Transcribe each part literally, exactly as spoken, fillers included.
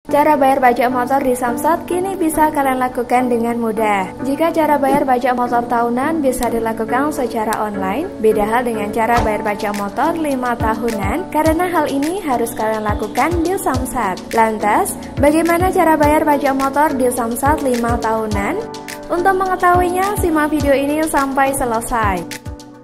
Cara bayar pajak motor di Samsat kini bisa kalian lakukan dengan mudah. Jika cara bayar pajak motor tahunan bisa dilakukan secara online, beda hal dengan cara bayar pajak motor lima tahunan, karena hal ini harus kalian lakukan di Samsat. Lantas, bagaimana cara bayar pajak motor di Samsat lima tahunan? Untuk mengetahuinya, simak video ini sampai selesai.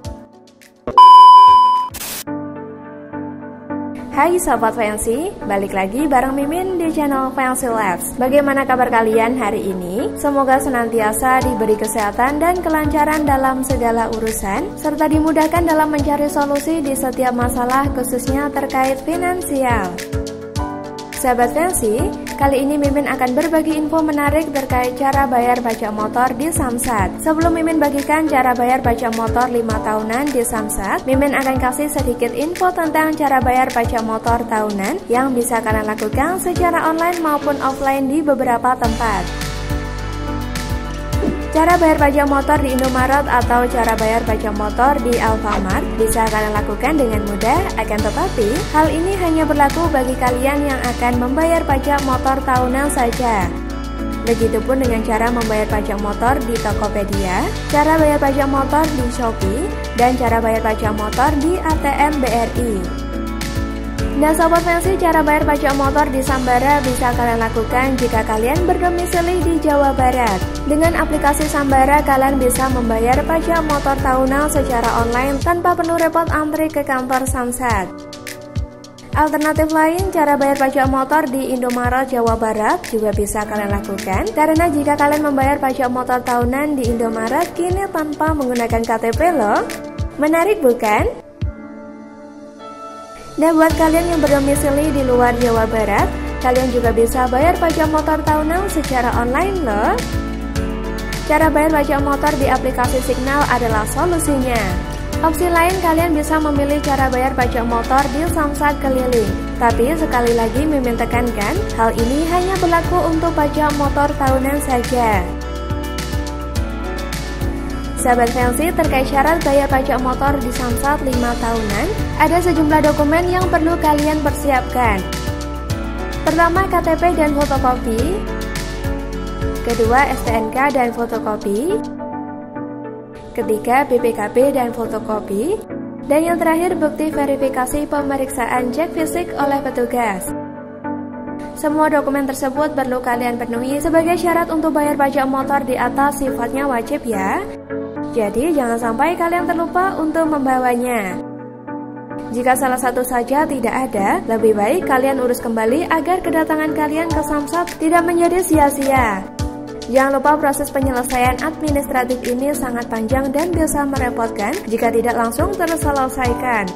Hai Sobat Fancy, balik lagi bareng Mimin di channel Fancy Labs. Bagaimana kabar kalian hari ini? Semoga senantiasa diberi kesehatan dan kelancaran dalam segala urusan, serta dimudahkan dalam mencari solusi di setiap masalah khususnya terkait finansial. Sahabat Fancy, kali ini Mimin akan berbagi info menarik terkait cara bayar pajak motor di Samsat. Sebelum Mimin bagikan cara bayar pajak motor lima tahunan di Samsat, Mimin akan kasih sedikit info tentang cara bayar pajak motor tahunan yang bisa kalian lakukan secara online maupun offline di beberapa tempat. Cara bayar pajak motor di Indomaret atau cara bayar pajak motor di Alfamart bisa kalian lakukan dengan mudah, akan tetapi hal ini hanya berlaku bagi kalian yang akan membayar pajak motor tahunan saja. Begitupun dengan cara membayar pajak motor di Tokopedia, cara bayar pajak motor di Shopee, dan cara bayar pajak motor di A T M B R I. Nah Sobat Fancy, cara bayar pajak motor di Sambara bisa kalian lakukan jika kalian berdomisili di Jawa Barat. Dengan aplikasi Sambara, kalian bisa membayar pajak motor tahunan secara online tanpa perlu repot antri ke kantor Samsat. Alternatif lain, cara bayar pajak motor di Indomaret Jawa Barat juga bisa kalian lakukan, karena jika kalian membayar pajak motor tahunan di Indomaret kini tanpa menggunakan K T P loh. Menarik bukan? Nah buat kalian yang berdomisili di luar Jawa Barat, kalian juga bisa bayar pajak motor tahunan secara online loh. Cara bayar pajak motor di aplikasi Signal adalah solusinya. Opsi lain, kalian bisa memilih cara bayar pajak motor di Samsat keliling. Tapi sekali lagi Mimin tekankan, hal ini hanya berlaku untuk pajak motor tahunan saja. Sahabat Fancy, terkait syarat bayar pajak motor di Samsat lima tahunan, ada sejumlah dokumen yang perlu kalian persiapkan. Pertama, K T P dan fotokopi. Kedua, S T N K dan fotokopi. Ketiga, B P K B dan fotokopi. Dan yang terakhir, bukti verifikasi pemeriksaan cek fisik oleh petugas. Semua dokumen tersebut perlu kalian penuhi sebagai syarat untuk bayar pajak motor di atas, sifatnya wajib ya. Jadi jangan sampai kalian terlupa untuk membawanya. Jika salah satu saja tidak ada, lebih baik kalian urus kembali agar kedatangan kalian ke Samsat tidak menjadi sia-sia. Jangan lupa proses penyelesaian administratif ini sangat panjang dan bisa merepotkan jika tidak langsung terselesaikan.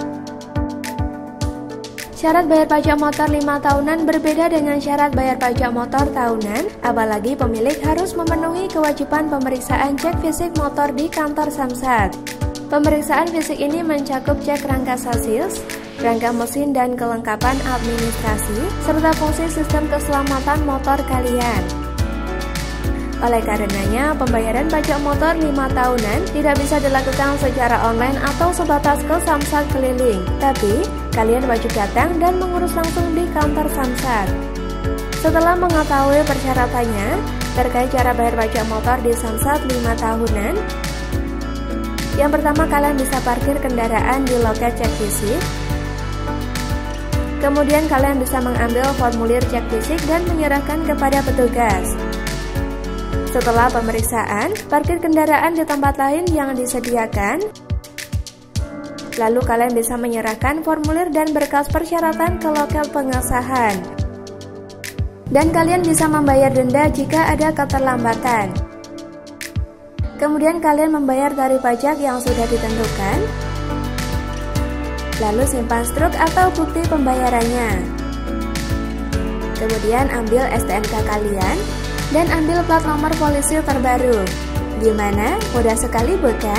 Syarat bayar pajak motor lima tahunan berbeda dengan syarat bayar pajak motor tahunan, apalagi pemilik harus memenuhi kewajiban pemeriksaan cek fisik motor di kantor Samsat. Pemeriksaan fisik ini mencakup cek rangka sasis, rangka mesin dan kelengkapan administrasi, serta fungsi sistem keselamatan motor kalian. Oleh karenanya, pembayaran pajak motor lima tahunan tidak bisa dilakukan secara online atau sebatas ke Samsat keliling, tapi kalian wajib datang dan mengurus langsung di kantor Samsat. Setelah mengetahui persyaratannya terkait cara bayar pajak motor di Samsat lima tahunan, yang pertama kalian bisa parkir kendaraan di loket cek fisik. Kemudian kalian bisa mengambil formulir cek fisik dan menyerahkan kepada petugas. Setelah pemeriksaan, parkir kendaraan di tempat lain yang disediakan. Lalu kalian bisa menyerahkan formulir dan berkas persyaratan ke loket pengesahan. Dan kalian bisa membayar denda jika ada keterlambatan. Kemudian kalian membayar tarif pajak yang sudah ditentukan. Lalu simpan struk atau bukti pembayarannya. Kemudian ambil S T N K kalian dan ambil plat nomor polisi terbaru. Gimana? Mudah sekali bukan?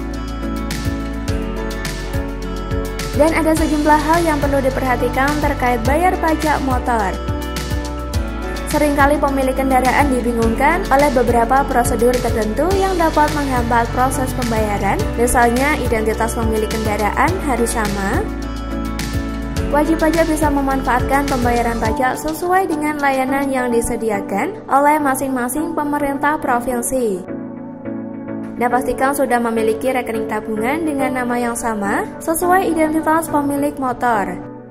Dan ada sejumlah hal yang perlu diperhatikan terkait bayar pajak motor. Seringkali pemilik kendaraan dibingungkan oleh beberapa prosedur tertentu yang dapat menghambat proses pembayaran. Misalnya, identitas pemilik kendaraan harus sama, wajib pajak bisa memanfaatkan pembayaran pajak sesuai dengan layanan yang disediakan oleh masing-masing pemerintah provinsi. Dan pastikan sudah memiliki rekening tabungan dengan nama yang sama sesuai identitas pemilik motor.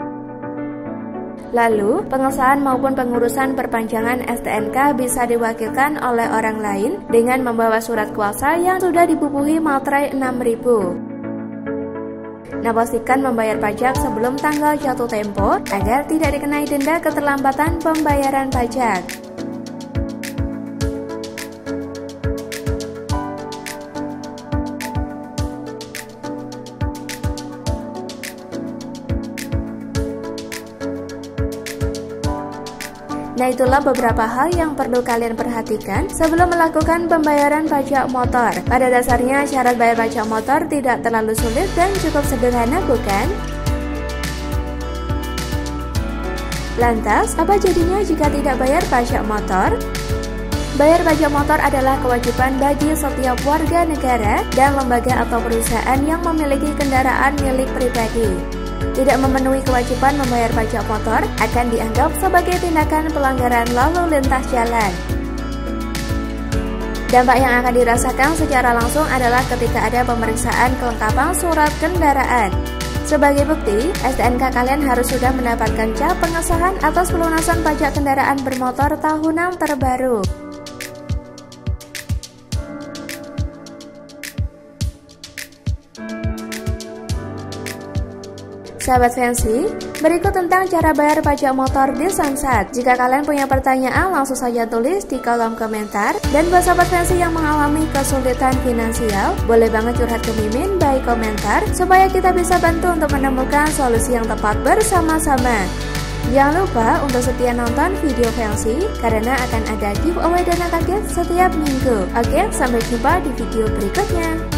Lalu, pengesahan maupun pengurusan perpanjangan S T N K bisa diwakilkan oleh orang lain dengan membawa surat kuasa yang sudah dibubuhi materai enam ribu. Nah, pastikan membayar pajak sebelum tanggal jatuh tempo agar tidak dikenai denda keterlambatan pembayaran pajak. Nah, itulah beberapa hal yang perlu kalian perhatikan sebelum melakukan pembayaran pajak motor. Pada dasarnya, syarat bayar pajak motor tidak terlalu sulit dan cukup sederhana, bukan? Lantas, apa jadinya jika tidak bayar pajak motor? Bayar pajak motor adalah kewajiban bagi setiap warga negara dan lembaga atau perusahaan yang memiliki kendaraan milik pribadi. Tidak memenuhi kewajiban membayar pajak motor akan dianggap sebagai tindakan pelanggaran lalu lintas jalan. Dampak yang akan dirasakan secara langsung adalah ketika ada pemeriksaan kelengkapan surat kendaraan. Sebagai bukti, S T N K kalian harus sudah mendapatkan cap pengesahan atas pelunasan pajak kendaraan bermotor tahunan terbaru. Sahabat Fancy, berikut tentang cara bayar pajak motor di Samsat. Jika kalian punya pertanyaan, langsung saja tulis di kolom komentar. Dan buat sahabat Fancy yang mengalami kesulitan finansial, boleh banget curhat ke Mimin by komentar, supaya kita bisa bantu untuk menemukan solusi yang tepat bersama-sama. Jangan lupa untuk setia nonton video Fancy, karena akan ada giveaway dana kaget setiap minggu. Oke, sampai jumpa di video berikutnya.